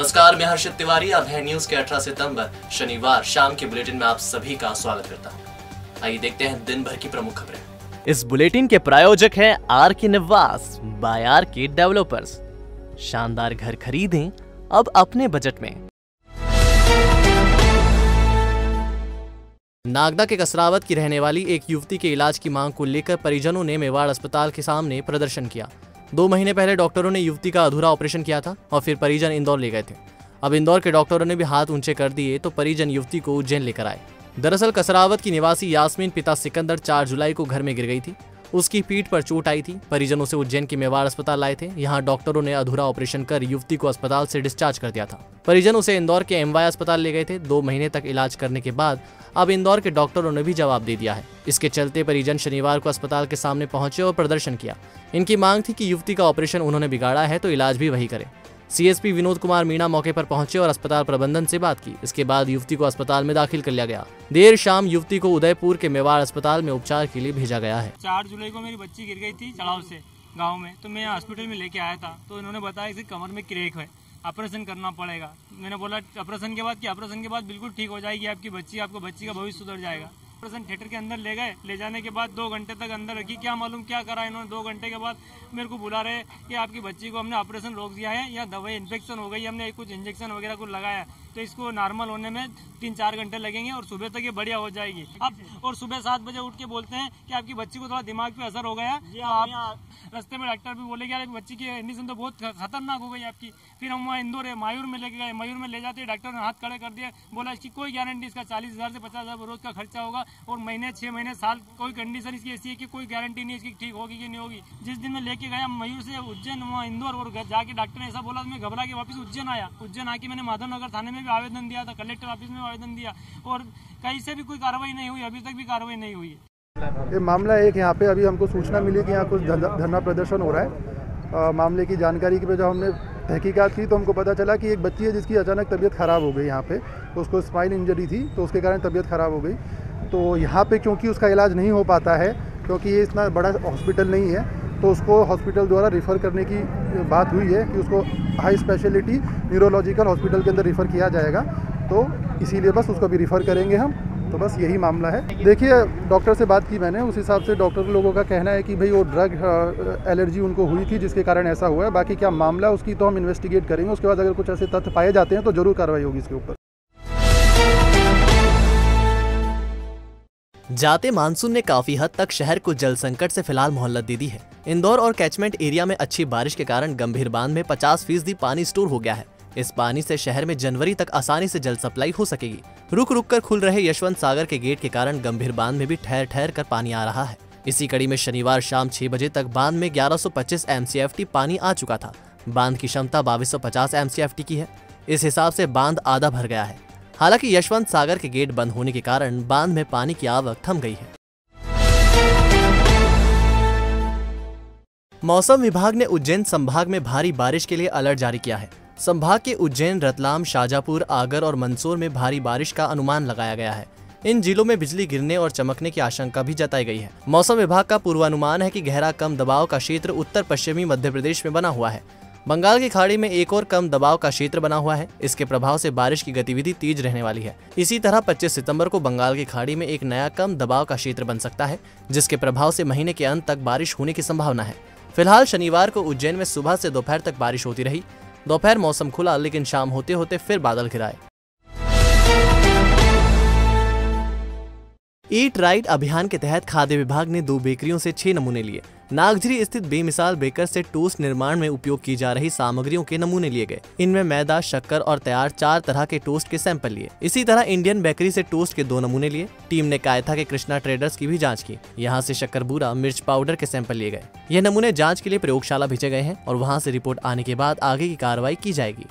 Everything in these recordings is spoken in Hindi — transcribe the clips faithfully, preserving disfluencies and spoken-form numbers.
नमस्कार, मैं हर्षित तिवारी। अब है न्यूज के अठारह सितंबर शनिवार शाम के बुलेटिन में आप सभी का स्वागत करता हूं। आइए देखते हैं दिन भर की प्रमुख खबरें। इस बुलेटिन के प्रायोजक हैं आर के निवास बाय आर के डेवलपर्स। शानदार घर खरीदें अब अपने बजट में। नागदा के कसरावत की रहने वाली एक युवती के इलाज की मांग को लेकर परिजनों ने मेवाड़ अस्पताल के सामने प्रदर्शन किया। दो महीने पहले डॉक्टरों ने युवती का अधूरा ऑपरेशन किया था और फिर परिजन इंदौर ले गए थे। अब इंदौर के डॉक्टरों ने भी हाथ ऊंचे कर दिए तो परिजन युवती को उज्जैन लेकर आए। दरअसल कसरावत की निवासी यास्मीन पिता सिकंदर चार जुलाई को घर में गिर गई थी। उसकी पीठ पर चोट आई थी। परिजनों से उज्जैन के मेवाड़ अस्पताल लाए थे। यहाँ डॉक्टरों ने अधूरा ऑपरेशन कर युवती को अस्पताल से डिस्चार्ज कर दिया था। परिजन उसे इंदौर के एमवाय अस्पताल ले गए थे। दो महीने तक इलाज करने के बाद अब इंदौर के डॉक्टरों ने भी जवाब दे दिया है। इसके चलते परिजन शनिवार को अस्पताल के सामने पहुंचे और प्रदर्शन किया। इनकी मांग थी कि युवती का ऑपरेशन उन्होंने बिगाड़ा है तो इलाज भी वही करे। सीएसपी विनोद कुमार मीणा मौके पर पहुंचे और अस्पताल प्रबंधन से बात की। इसके बाद युवती को अस्पताल में दाखिल कर लिया गया। देर शाम युवती को उदयपुर के मेवाड़ अस्पताल में उपचार के लिए भेजा गया है। चार जुलाई को मेरी बच्ची गिर गई थी चढ़ाव से गांव में, तो मैं हॉस्पिटल में लेके आया था। तो इन्होंने बताया कि कमर में क्रैक है, ऑपरेशन करना पड़ेगा। मैंने बोला ऑपरेशन के बाद कि ऑपरेशन के बाद बिल्कुल ठीक हो जाएगी आपकी बच्ची, आपको बच्ची का भविष्य सुधर जाएगा। ऑपरेशन थिएटर के अंदर ले गए। ले जाने के बाद दो घंटे तक अंदर रखी। क्या मालूम क्या करा इन्होंने। दो घंटे के बाद मेरे को बुला रहे कि आपकी बच्ची को हमने ऑपरेशन रोक दिया है या दवाई इन्फेक्शन हो गई, हमने कुछ इंजेक्शन वगैरह कुछ लगाया, तो इसको नॉर्मल होने में तीन चार घंटे लगेंगे और सुबह तक ये बढ़िया हो जाएगी। अब और सुबह सात बजे उठ के बोलते हैं कि आपकी बच्ची को थोड़ा दिमाग पे असर हो गया। तो आप रास्ते में डॉक्टर भी बोले कि बच्ची की कंडीशन तो बहुत खतरनाक हो गई आपकी। फिर हम वहाँ इंदौर मयूर में लेके गए। मयूर में ले जाते डॉक्टर ने हाथ खड़े कर दिए। बोला इसकी कोई गारंटी, इसका चालीस हजार से पचास हजार रोज का खर्चा होगा और महीने छह महीने साल कोई कंडीशन इसकी ऐसी है कि कोई गारंटी नहीं इसकी ठीक होगी कि नहीं होगी। जिस दिन मैं लेके गया मयूर से उज्जैन वहाँ इंदौर और जाके डॉक्टर ने ऐसा बोला, मैं घबरा के वापस उज्जैन आया। उज्जैन आके मैंने माधवनगर थाने में भी आवेदन दिया था, कलेक्टर ऑफिस में आवेदन दिया और कहीं से भी कोई कार्रवाई नहीं हुई। अभी तक भी कार्रवाई नहीं हुई है। ये मामला एक यहाँ पे अभी हमको सूचना मिली कि यहाँ कुछ धरना प्रदर्शन हो रहा है। आ, मामले की जानकारी की वजह हमने तहकीकात की तो हमको पता चला कि एक बच्ची है जिसकी अचानक तबीयत ख़राब हो गई यहाँ पे। तो उसको स्पाइन इंजरी थी तो उसके कारण तबीयत ख़राब हो गई। तो यहाँ पे क्योंकि उसका इलाज नहीं हो पाता है, क्योंकि ये इतना बड़ा हॉस्पिटल नहीं है, तो उसको हॉस्पिटल द्वारा रिफ़र करने की बात हुई है कि उसको हाई स्पेशलिटी न्यूरोलॉजिकल हॉस्पिटल के अंदर रिफ़र किया जाएगा। तो इसीलिए बस उसको भी रिफ़र करेंगे हम। तो बस यही मामला है। देखिए डॉक्टर से बात की मैंने, उस हिसाब से डॉक्टर लोगों का कहना है कि भाई वो ड्रग एलर्जी उनको हुई थी जिसके कारण ऐसा हुआ है। बाकी क्या मामला उसकी तो हम इन्वेस्टिगेट करेंगे। उसके बाद अगर कुछ ऐसे तथ्य पाए जाते हैं तो जरूर कार्रवाई होगी इसके ऊपर। जाते मानसून ने काफी हद तक शहर को जल संकट से फिलहाल मोहलत दे दी है। इंदौर और कैचमेंट एरिया में अच्छी बारिश के कारण गंभीर बांध में पचास फीसदी पानी स्टोर हो गया है। इस पानी से शहर में जनवरी तक आसानी से जल सप्लाई हो सकेगी। रुक रुक कर खुल रहे यशवंत सागर के गेट के कारण गंभीर बांध में भी ठहर ठहर कर पानी आ रहा है। इसी कड़ी में शनिवार शाम छह बजे तक बांध में ग्यारह सौ पच्चीस एमसीएफटी पानी आ चुका था। बांध की क्षमता बाईस सौ पचास एमसीएफटी की है। इस हिसाब से बांध आधा भर गया है। हालांकि यशवंत सागर के गेट बंद होने के कारण बांध में पानी की आवक थम गई है। मौसम विभाग ने उज्जैन संभाग में भारी बारिश के लिए अलर्ट जारी किया है। संभाग के उज्जैन, रतलाम, शाजापुर, आगर और मंदसौर में भारी बारिश का अनुमान लगाया गया है। इन जिलों में बिजली गिरने और चमकने की आशंका भी जताई गई है। मौसम विभाग का पूर्वानुमान है कि गहरा कम दबाव का क्षेत्र उत्तर पश्चिमी मध्य प्रदेश में बना हुआ है। बंगाल की खाड़ी में एक और कम दबाव का क्षेत्र बना हुआ है। इसके प्रभाव से बारिश की गतिविधि तेज रहने वाली है। इसी तरह पच्चीस सितंबर को बंगाल की खाड़ी में एक नया कम दबाव का क्षेत्र बन सकता है, जिसके प्रभाव से महीने के अंत तक बारिश होने की संभावना है। फिलहाल शनिवार को उज्जैन में सुबह से दोपहर तक बारिश होती रही। दोपहर मौसम खुला, लेकिन शाम होते होते फिर बादल घिराए। ईट राइट अभियान के तहत खाद्य विभाग ने दो बेकरियों से छह नमूने लिए। नागझरी स्थित बेमिसाल बेकर से टोस्ट निर्माण में उपयोग की जा रही सामग्रियों के नमूने लिए गए। इनमें मैदा, शक्कर और तैयार चार तरह के टोस्ट के सैंपल लिए। इसी तरह इंडियन बेकरी से टोस्ट के दो नमूने लिए। टीम ने कायथा के कृष्णा ट्रेडर्स की भी जांच की। यहाँ से शक्करबूरा, मिर्च पाउडर के सैंपल लिए गए। यह नमूने जाँच के लिए प्रयोगशाला भेजे गए हैं और वहाँ से रिपोर्ट आने के बाद आगे की कार्रवाई की जाएगी।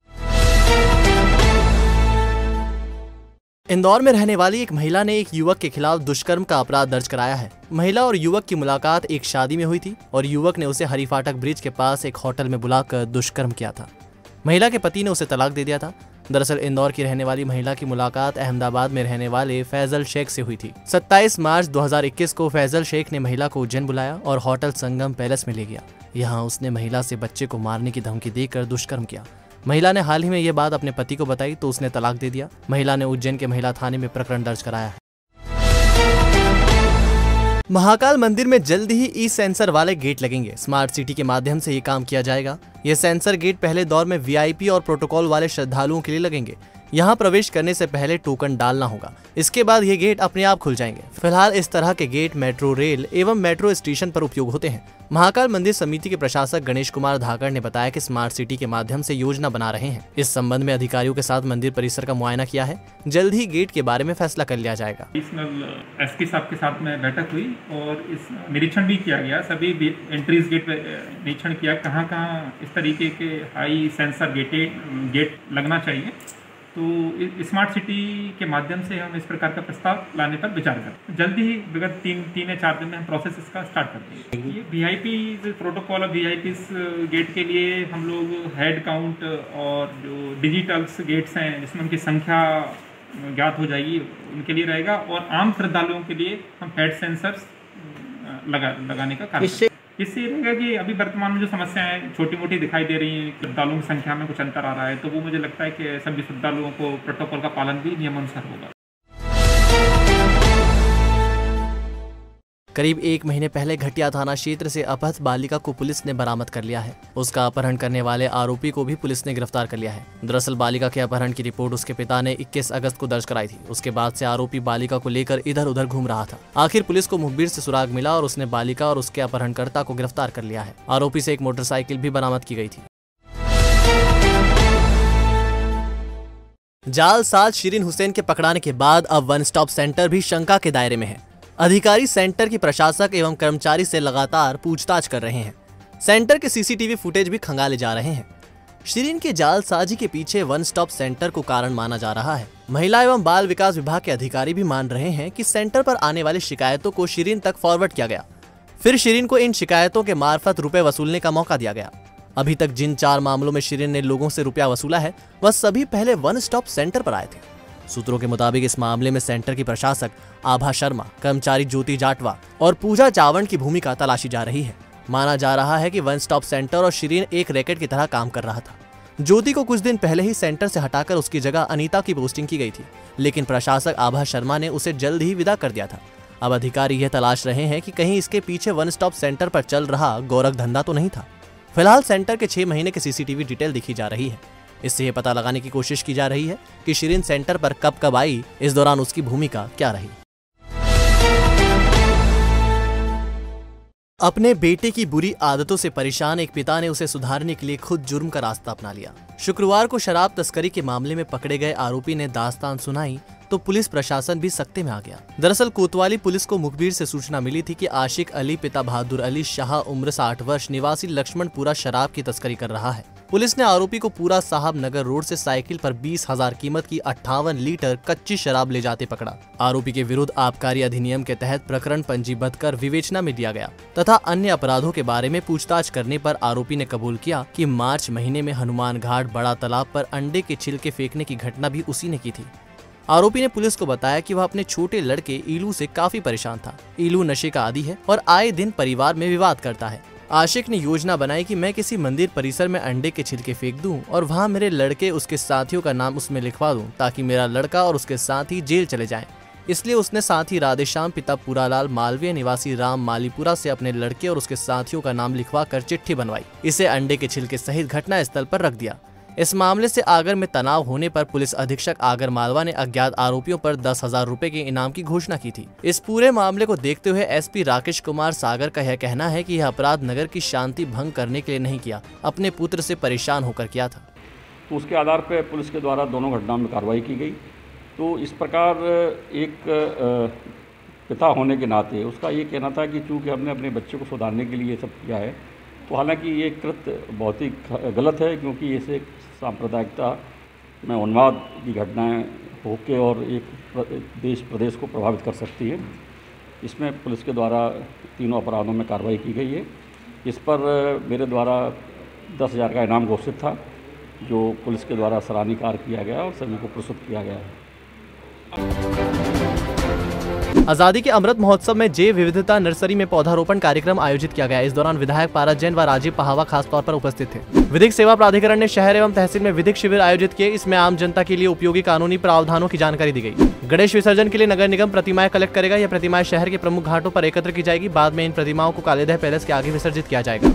इंदौर में रहने वाली एक महिला ने एक युवक के खिलाफ दुष्कर्म का अपराध दर्ज कराया है। महिला और युवक की मुलाकात एक शादी में हुई थी और युवक ने उसे हरी फाटक ब्रिज के पास एक होटल में बुलाकर दुष्कर्म किया था। महिला के पति ने उसे तलाक दे दिया था। दरअसल इंदौर की रहने वाली महिला की मुलाकात अहमदाबाद में रहने वाले फैजल शेख से हुई थी। सत्ताईस मार्च दो हज़ार इक्कीस को फैजल शेख ने महिला को उज्जैन बुलाया और होटल संगम पैलेस में ले गया। यहाँ उसने महिला से बच्चे को मारने की धमकी देकर दुष्कर्म किया। महिला ने हाल ही में ये बात अपने पति को बताई तो उसने तलाक दे दिया। महिला ने उज्जैन के महिला थाने में प्रकरण दर्ज कराया है। महाकाल मंदिर में जल्द ही ई सेंसर वाले गेट लगेंगे। स्मार्ट सिटी के माध्यम से ये काम किया जाएगा। ये सेंसर गेट पहले दौर में वीआईपी और प्रोटोकॉल वाले श्रद्धालुओं के लिए लगेंगे। यहाँ प्रवेश करने से पहले टोकन डालना होगा। इसके बाद ये गेट अपने आप खुल जाएंगे। फिलहाल इस तरह के गेट मेट्रो रेल एवं मेट्रो स्टेशन पर उपयोग होते हैं। महाकाल मंदिर समिति के प्रशासक गणेश कुमार धाकड़ ने बताया कि स्मार्ट सिटी के माध्यम से योजना बना रहे हैं। इस संबंध में अधिकारियों के साथ मंदिर परिसर का मुआयना किया है। जल्द ही गेट के बारे में फैसला कर लिया जाएगा। एसपी साहब के साथ में बैठक हुई और इस निरीक्षण भी किया गया। सभी एंट्रीज गेट पे निरीक्षण किया, कहाँ कहाँ इस तरीके के हाई सेंसर गेटे गेट लगना चाहिए। तो स्मार्ट सिटी के माध्यम से हम इस प्रकार का प्रस्ताव लाने पर विचार करें। जल्दी ही विगत तीन तीन या चार दिन में हम प्रोसेस इसका स्टार्ट कर देंगे। ये VIP protocol of VIP gate के लिए हम लोग हेड काउंट और जो डिजिटल्स गेट्स हैं जिसमें उनकी संख्या ज्ञात हो जाएगी उनके लिए रहेगा, और आम श्रद्धालुओं के लिए हम हेड सेंसर्स लगा लगाने का कार्य। इससे ये रहेगा कि अभी वर्तमान में जो समस्याएं छोटी मोटी दिखाई दे रही हैं, श्रद्धालुओं की संख्या में कुछ अंतर आ रहा है, तो वो मुझे लगता है कि सभी श्रद्धालुओं को प्रोटोकॉल का पालन भी नियमानुसार होगा। करीब एक महीने पहले घटिया थाना क्षेत्र से अपहृत बालिका को पुलिस ने बरामद कर लिया है। उसका अपहरण करने वाले आरोपी को भी पुलिस ने गिरफ्तार कर लिया है। दरअसल बालिका के अपहरण की रिपोर्ट उसके पिता ने इक्कीस अगस्त को दर्ज कराई थी। उसके बाद से आरोपी बालिका को लेकर इधर उधर घूम रहा था। आखिर पुलिस को मुखबिर से सुराग मिला और उसने बालिका और उसके अपहरणकर्ता को गिरफ्तार कर लिया है। आरोपी से एक मोटरसाइकिल भी बरामद की गई थी। जालसाज शिरीन हुसैन के पकड़ाने के बाद अब वन स्टॉप सेंटर भी शंका के दायरे में है। अधिकारी सेंटर की प्रशासक एवं कर्मचारी से लगातार पूछताछ कर रहे हैं। सेंटर के सीसीटीवी फुटेज भी खंगाले जा रहे हैं। शिरीन के जालसाजी के पीछे वन स्टॉप सेंटर को कारण माना जा रहा है। महिला एवं बाल विकास विभाग के अधिकारी भी मान रहे हैं कि सेंटर पर आने वाली शिकायतों को शिरीन तक फॉरवर्ड किया गया, फिर शिरीन को इन शिकायतों के मार्फत रुपए वसूलने का मौका दिया गया। अभी तक जिन चार मामलों में शिरीन ने लोगों से रुपया वसूला है वह सभी पहले वन स्टॉप सेंटर पर आए थे। सूत्रों के मुताबिक इस मामले में सेंटर की प्रशासक आभा शर्मा, कर्मचारी ज्योति जाटवा और पूजा चावड़ की भूमिका तलाशी जा रही है। माना जा रहा है कि वन स्टॉप सेंटर और शिरीन एक रैकेट की तरह काम कर रहा था। ज्योति को कुछ दिन पहले ही सेंटर से हटाकर उसकी जगह अनीता की पोस्टिंग की गई थी, लेकिन प्रशासक आभा शर्मा ने उसे जल्द ही विदा कर दिया था। अब अधिकारी यह तलाश रहे हैं कि कहीं इसके पीछे वन स्टॉप सेंटर पर चल रहा गोरख धंधा तो नहीं था। फिलहाल सेंटर के छह महीने के सीसीटीवी डिटेल दिखी जा रही है। इससे यह पता लगाने की कोशिश की जा रही है कि शिरीन सेंटर पर कब कब आई, इस दौरान उसकी भूमिका क्या रही। अपने बेटे की बुरी आदतों से परेशान एक पिता ने उसे सुधारने के लिए खुद जुर्म का रास्ता अपना लिया। शुक्रवार को शराब तस्करी के मामले में पकड़े गए आरोपी ने दास्तान सुनाई तो पुलिस प्रशासन भी सख्ते में आ गया। दरअसल कोतवाली पुलिस को मुखबिर से सूचना मिली थी कि आशिक अली पिता बहादुर अली शाह उम्र साठ वर्ष निवासी लक्ष्मणपुरा शराब की तस्करी कर रहा है। पुलिस ने आरोपी को पूरा साहब नगर रोड से साइकिल पर बीस हजार कीमत की अट्ठावन लीटर कच्ची शराब ले जाते पकड़ा। आरोपी के विरुद्ध आबकारी अधिनियम के तहत प्रकरण पंजीबद्ध कर विवेचना में दिया गया तथा अन्य अपराधों के बारे में पूछताछ करने पर आरोपी ने कबूल किया कि मार्च महीने में हनुमान घाट बड़ा तालाब पर अंडे के छिलके फेंकने की घटना भी उसी ने की थी। आरोपी ने पुलिस को बताया कि वह अपने छोटे लड़के ईलू से काफी परेशान था। ईलू नशे का आदी है और आए दिन परिवार में विवाद करता है। आशिक ने योजना बनाई कि मैं किसी मंदिर परिसर में अंडे के छिलके फेंक दूं और वहां मेरे लड़के उसके साथियों का नाम उसमें लिखवा दूं ताकि मेरा लड़का और उसके साथी जेल चले जाएं। इसलिए उसने साथी राधेश्याम पिता पूरालाल मालवीय निवासी राम मालीपुरा से अपने लड़के और उसके साथियों का नाम लिखवा कर चिट्ठी बनवाई। इसे अंडे के छिलके सहित घटना स्थल पर रख दिया। इस मामले से आगर में तनाव होने पर पुलिस अधीक्षक आगर मालवा ने अज्ञात आरोपियों पर दस हजार रूपए के इनाम की घोषणा की थी। इस पूरे मामले को देखते हुए एसपी राकेश कुमार सागर का यह कहना है कि यह अपराध नगर की शांति भंग करने के लिए नहीं किया, अपने पुत्र से परेशान होकर किया था। तो उसके आधार पर पुलिस के द्वारा दोनों घटनाओं में कार्रवाई की गई। तो इस प्रकार एक पिता होने के नाते उसका ये कहना था कि चूँकि हमने अपने बच्चे को सुधारने के लिए ये सब किया है, तो हालांकि ये कृत्य बहुत ही गलत है, क्योंकि इसे सांप्रदायिकता में उन्माद की घटनाएं होके और एक देश प्रदेश को प्रभावित कर सकती है। इसमें पुलिस के द्वारा तीनों अपराधों में कार्रवाई की गई है। इस पर मेरे द्वारा दस हज़ार का इनाम घोषित था, जो पुलिस के द्वारा सराहनीय कार्य किया गया और सभी को पुरस्कृत किया गया है। आजादी के अमृत महोत्सव में जैव विविधता नर्सरी में पौधारोपण कार्यक्रम आयोजित किया गया। इस दौरान विधायक पारस जैन व राजीव पहावा खास तौर पर उपस्थित थे। विधिक सेवा प्राधिकरण ने शहर एवं तहसील में विधिक शिविर आयोजित किए। इसमें आम जनता के लिए उपयोगी कानूनी प्रावधानों की जानकारी दी गई। गणेश विसर्जन के लिए नगर निगम प्रतिमाएं कलेक्ट करेगा। यह प्रतिमाएं शहर के प्रमुख घाटों पर एकत्र की जाएगी। बाद में इन प्रतिमाओं को कालीदह पैलेस के आगे विसर्जित किया जाएगा।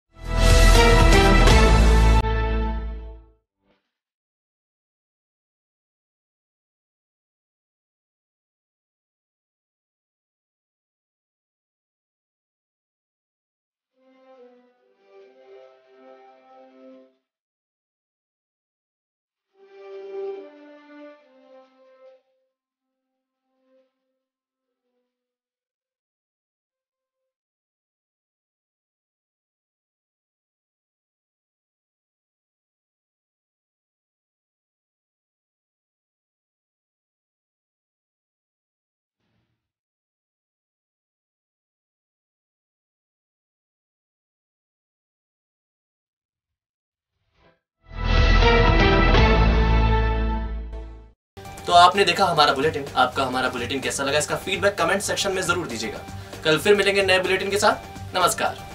तो आपने देखा हमारा बुलेटिन। आपका हमारा बुलेटिन कैसा लगा, इसका फीडबैक कमेंट सेक्शन में जरूर दीजिएगा। कल फिर मिलेंगे नए बुलेटिन के साथ। नमस्कार।